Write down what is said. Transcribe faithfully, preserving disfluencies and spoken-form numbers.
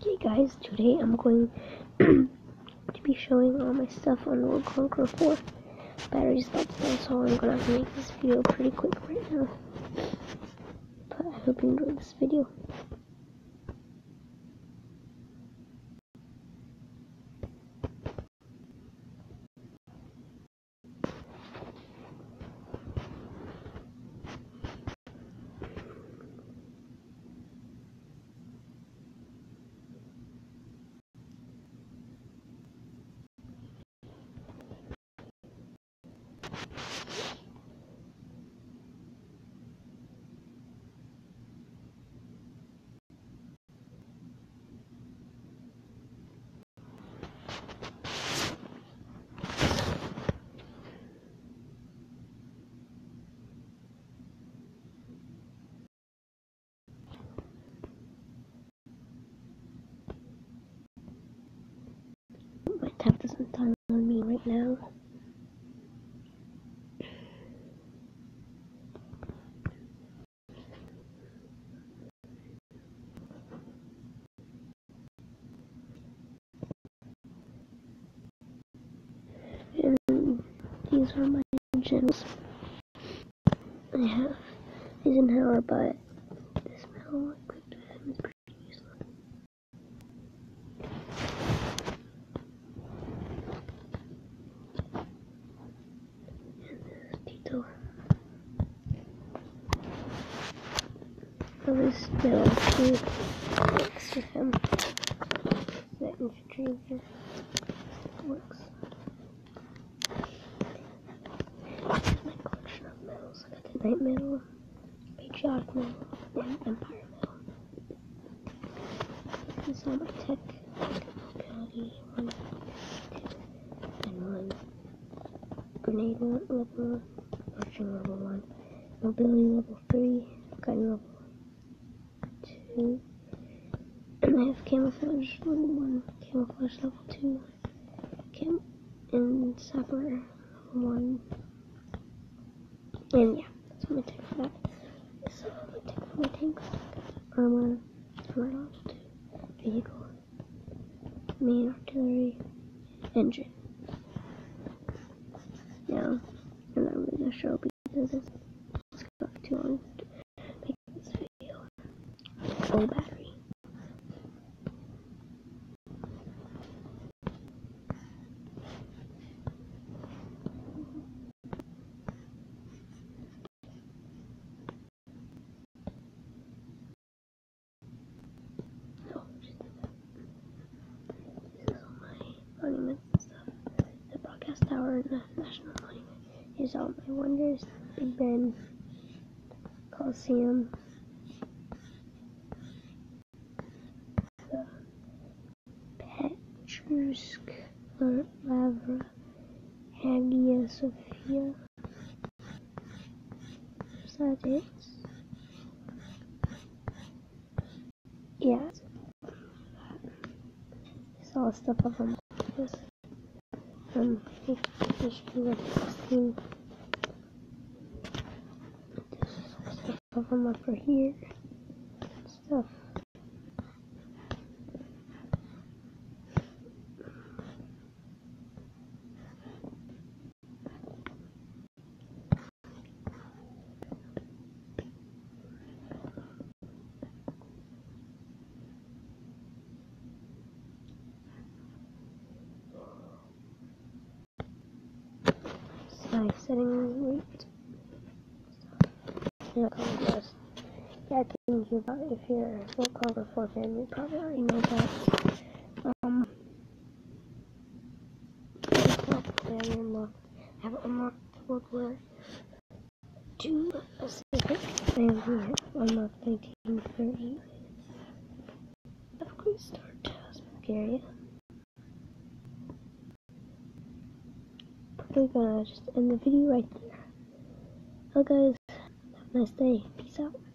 Okay guys, today I'm going to be showing all my stuff on World Conqueror four. Battery's about to die, so I'm gonna have to make this video pretty quick right now. But I hope you enjoyed this video. My tab doesn't turn on me right now. And these are my gems. I have Eisenhower, but this metal equipped with him is pretty useless. And this Tito. So this metal too works with him. That infantry here works. Here's my collection of medals. I got the Knight Medal, Patriotic Medal, and Empire Medal. This is all my tech, mobility, one, two, and one. Grenade level one, arching level one, mobility level three, guiding level two, and I have camouflage level one, camouflage level two, cam, and sapper level one. And yeah, that's what my tech for that. So my tech for my tanks, armor, armor level two, vehicle, main artillery, engine. Now, I'm not really gonna show because it's going too long to make this video. Full battery. Monument and stuff. The broadcast tower and the national monument. Here's all my wonders. Big Ben, Coliseum, the Petrusk, Lavra, Hagia Sophia. Is that it? Yeah. It's all stuff up on this. Um, history of sixteen. This is all stuff up on up for here. Stuff. Size setting rate. Yeah, conquest. Yeah, I think you about if you're a World Conqueror four fan, you probably already know that. Um, I unlocked. I haven't unlocked World War Two. A secret. I have unlocked nineteen thirty. Have a great start to Bulgaria. Probably gonna just end the video right there. Well guys, have a nice day. Peace out.